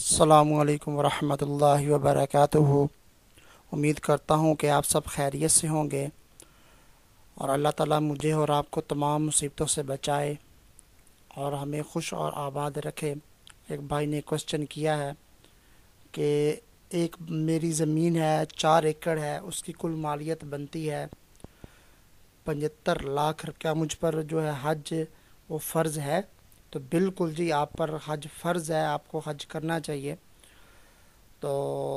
السلام علیکم ورحمۃ اللہ وبرکاتہ۔ امید کرتا ہوں کہ آپ سب خیریت سے ہوں گے اور اللہ تعالیٰ مجھے اور آپ کو تمام مصیبتوں سے بچائے اور ہمیں خوش اور آباد رکھے۔ ایک بھائی نے کوشچن کیا ہے کہ ایک میری زمین ہے 4 ایکڑ ہے، اس کی کل مالیت بنتی ہے 75 لاکھ۔ کیا مجھ پر جو ہے حج وہ فرض ہے؟ تو بالکل جی، آپ پر حج فرض ہے، آپ کو حج کرنا چاہیے۔ تو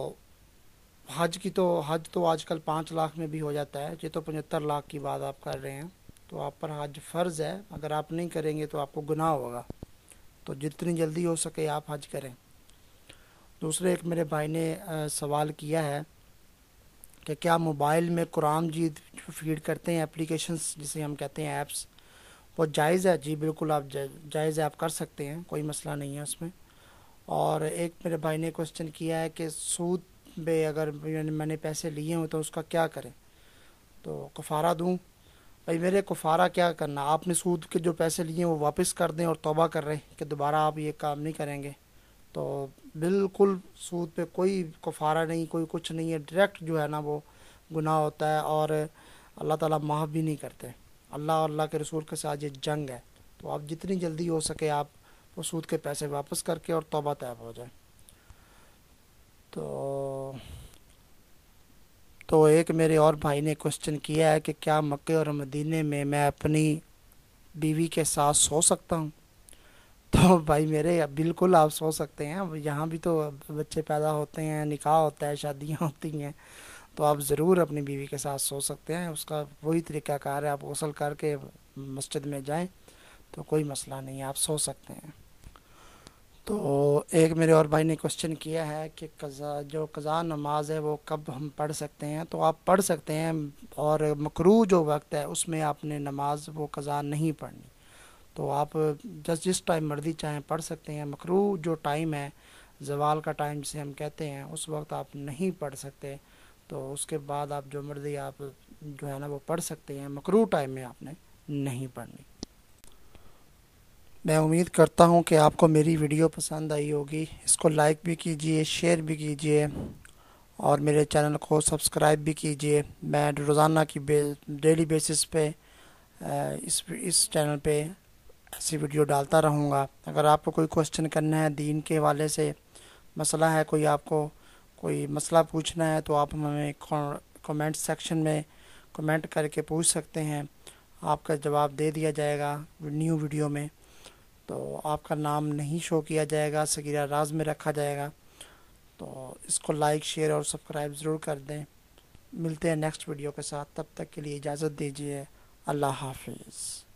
حج تو آج کل 5 لاکھ میں بھی ہو جاتا ہے، یہ تو 75 لاکھ کی بات آپ کر رہے ہیں، تو آپ پر حج فرض ہے۔ اگر آپ نہیں کریں گے تو آپ کو گناہ ہوگا، تو جتنی جلدی ہو سکے آپ حج کریں۔ دوسرے ایک میرے بھائی نے سوال کیا ہے کہ کیا موبائل میں قرآن مجید فیڈ کرتے ہیں اپلیکیشنز جسے ہم کہتے ہیں ایپس، وہ جائز ہے؟ جی بالکل، آپ جائز ہے، آپ کر سکتے ہیں، کوئی مسئلہ نہیں ہے اس میں۔ اور ایک میرے بھائی نے کوشچن کیا ہے کہ سود پہ اگر میں نے پیسے لیے ہوں تو اس کا کیا کریں، تو کفارہ دوں؟ بھائی میرے کفارہ کیا کرنا، آپ نے سود کے جو پیسے لیے ہیں وہ واپس کر دیں اور توبہ کر رہے ہیں کہ دوبارہ آپ یہ کام نہیں کریں گے۔ تو بالکل سود پہ کوئی کفارہ نہیں، کوئی کچھ نہیں ہے، ڈائریکٹ جو ہے نا وہ گناہ ہوتا ہے، اور اللہ تعالیٰ معاف بھی نہیں کرتے۔ اللہ اور اللہ کے رسول کے ساتھ یہ جنگ ہے، تو آپ جتنی جلدی ہو سکے آپ وہ سود کے پیسے واپس کر کے اور توبہ طیب ہو جائیں۔ تو ایک میرے اور بھائی نے کوشچن کیا ہے کہ کیا مکے اور مدینے میں میں اپنی بیوی کے ساتھ سو سکتا ہوں؟ تو بھائی میرے بالکل آپ سو سکتے ہیں، یہاں بھی تو بچے پیدا ہوتے ہیں، نکاح ہوتا ہے، شادیاں ہوتی ہیں، تو آپ ضرور اپنی بیوی کے ساتھ سو سکتے ہیں۔ اس کا وہی طریقہ کار ہے، آپ غسل کر کے مسجد میں جائیں تو کوئی مسئلہ نہیں ہے، آپ سو سکتے ہیں۔ تو ایک میرے اور بھائی نے کوشچن کیا ہے کہ قضا نماز ہے وہ کب ہم پڑھ سکتے ہیں؟ تو آپ پڑھ سکتے ہیں، اور مکروہ جو وقت ہے اس میں آپ نے نماز وہ قضا نہیں پڑھنی، تو آپ جس ٹائم مرضی چاہیں پڑھ سکتے ہیں۔ مکروہ جو ٹائم ہے، زوال کا ٹائم جسے ہم کہتے ہیں، اس وقت آپ نہیں پڑھ سکتے، تو اس کے بعد آپ جو مرضی آپ جو ہے نا وہ پڑھ سکتے ہیں، مکروہ ٹائم میں آپ نے نہیں پڑھنی۔ میں امید کرتا ہوں کہ آپ کو میری ویڈیو پسند آئی ہوگی، اس کو لائک بھی کیجئے، شیئر بھی کیجئے اور میرے چینل کو سبسکرائب بھی کیجئے۔ میں روزانہ کی ڈیلی بیسس پہ اس چینل پہ ایسی ویڈیو ڈالتا رہوں گا۔ اگر آپ کو کوئی کوشچن کرنا ہے دین کے حوالے سے، مسئلہ ہے کوئی، آپ کو کوئی مسئلہ پوچھنا ہے، تو آپ ہمیں کمنٹ سیکشن میں کمنٹ کر کے پوچھ سکتے ہیں، آپ کا جواب دے دیا جائے گا نیو ویڈیو میں۔ تو آپ کا نام نہیں شو کیا جائے گا، صغیرہ راز میں رکھا جائے گا، تو اس کو لائک، شیئر اور سبسکرائب ضرور کر دیں۔ ملتے ہیں نیکسٹ ویڈیو کے ساتھ، تب تک کے لیے اجازت دیجیے، اللہ حافظ۔